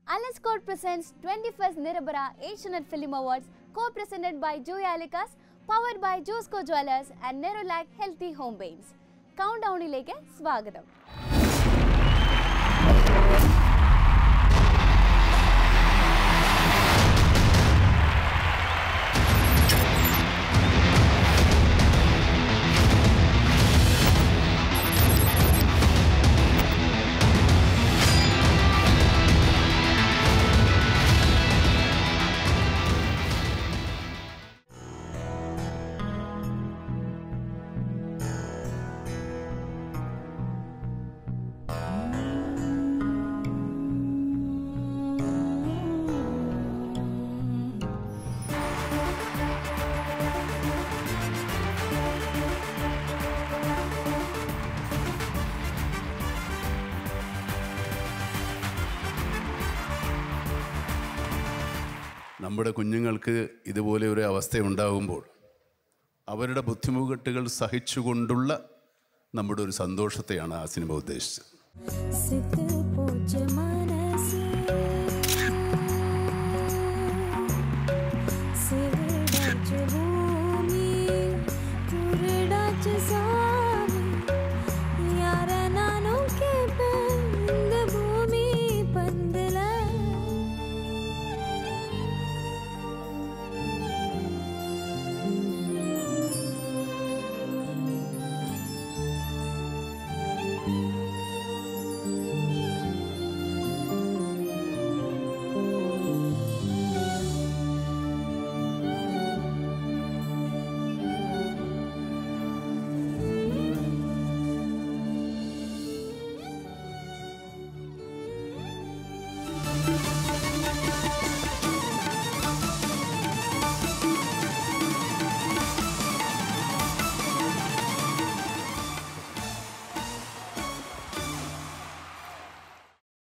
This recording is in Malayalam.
Alice Court presents 21st Nirabara Asianet Film Awards, co-presented by Joy Alicas, powered by Josco Jewelers and Nerolac Healthy Home Paints. Countdown-ilekku swagatham. നമ്മുടെ കുഞ്ഞുങ്ങൾക്ക് ഇതുപോലെ ഒരു അവസ്ഥയുണ്ടാകുമ്പോൾ അവരുടെ ബുദ്ധിമുട്ടുകൾ സഹിച്ചുകൊണ്ടുള്ള നമ്മുടെ ഒരു സന്തോഷത്തെയാണ് ആ സിനിമ ഉദ്ദേശിച്ചത്.